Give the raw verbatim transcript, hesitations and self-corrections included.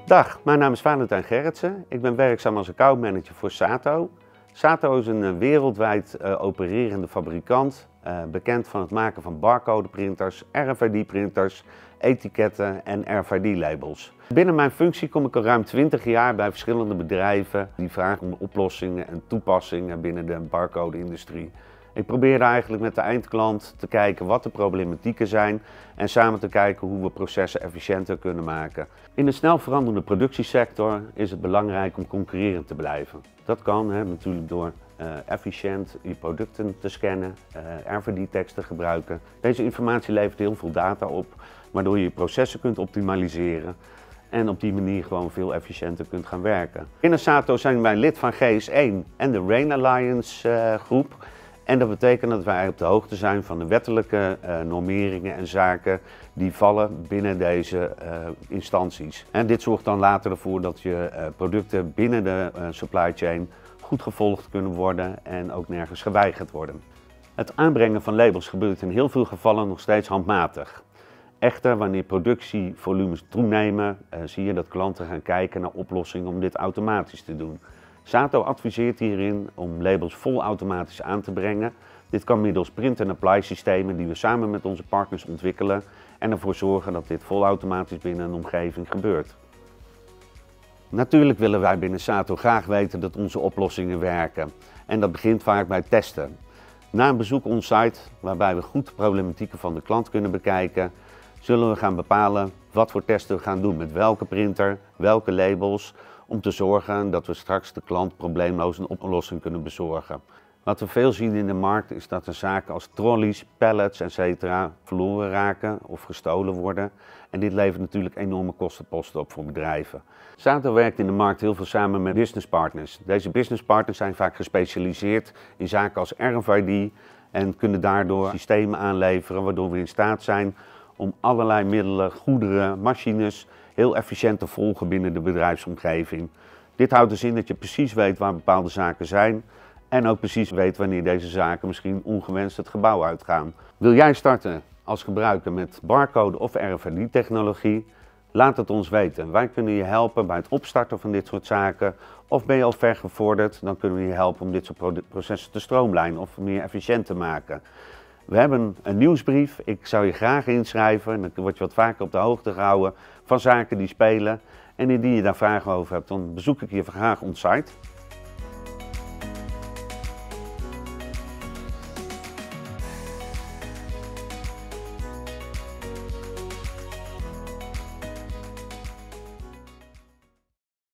Dag, mijn naam is Valentijn Gerritsen. Ik ben werkzaam als accountmanager voor SATO. SATO is een wereldwijd uh, opererende fabrikant, uh, bekend van het maken van barcodeprinters, R F I D-printers, etiketten en R F I D-labels. Binnen mijn functie kom ik al ruim twintig jaar bij verschillende bedrijven die vragen om oplossingen en toepassingen binnen de barcode-industrie. Ik probeer eigenlijk met de eindklant te kijken wat de problematieken zijn en samen te kijken hoe we processen efficiënter kunnen maken. In de snel veranderende productiesector is het belangrijk om concurrerend te blijven. Dat kan hè, natuurlijk door uh, efficiënt je producten te scannen, uh, R F I D-tekst te gebruiken. Deze informatie levert heel veel data op, waardoor je je processen kunt optimaliseren en op die manier gewoon veel efficiënter kunt gaan werken. Binnen SATO zijn wij lid van G S één en de RAIN Alliance uh, groep. En dat betekent dat wij op de hoogte zijn van de wettelijke uh, normeringen en zaken die vallen binnen deze uh, instanties. En dit zorgt dan later ervoor dat je uh, producten binnen de uh, supply chain goed gevolgd kunnen worden en ook nergens geweigerd worden. Het aanbrengen van labels gebeurt in heel veel gevallen nog steeds handmatig. Echter, wanneer productievolumes toenemen, uh, zie je dat klanten gaan kijken naar oplossingen om dit automatisch te doen. SATO adviseert hierin om labels vol automatisch aan te brengen. Dit kan middels print-and-apply systemen die we samen met onze partners ontwikkelen en ervoor zorgen dat dit volautomatisch binnen een omgeving gebeurt. Natuurlijk willen wij binnen SATO graag weten dat onze oplossingen werken en dat begint vaak bij testen. Na een bezoek on-site, waarbij we goed de problematieken van de klant kunnen bekijken, zullen we gaan bepalen wat voor testen we gaan doen, met welke printer, welke labels, om te zorgen dat we straks de klant probleemloos een oplossing kunnen bezorgen. Wat we veel zien in de markt is dat er zaken als trolleys, pallets et cetera verloren raken of gestolen worden. En dit levert natuurlijk enorme kostenposten op voor bedrijven. SATO werkt in de markt heel veel samen met businesspartners. Deze businesspartners zijn vaak gespecialiseerd in zaken als R F I D en kunnen daardoor systemen aanleveren waardoor we in staat zijn om allerlei middelen, goederen, machines heel efficiënt te volgen binnen de bedrijfsomgeving. Dit houdt dus in dat je precies weet waar bepaalde zaken zijn en ook precies weet wanneer deze zaken misschien ongewenst het gebouw uitgaan. Wil jij starten als gebruiker met barcode of R F I D-technologie? Laat het ons weten. Wij kunnen je helpen bij het opstarten van dit soort zaken. Of ben je al ver gevorderd, dan kunnen we je helpen om dit soort processen te stroomlijnen of meer efficiënt te maken. We hebben een nieuwsbrief. Ik zou je graag inschrijven en dan word je wat vaker op de hoogte gehouden van zaken die spelen. En indien je daar vragen over hebt, dan bezoek ik je graag on-site.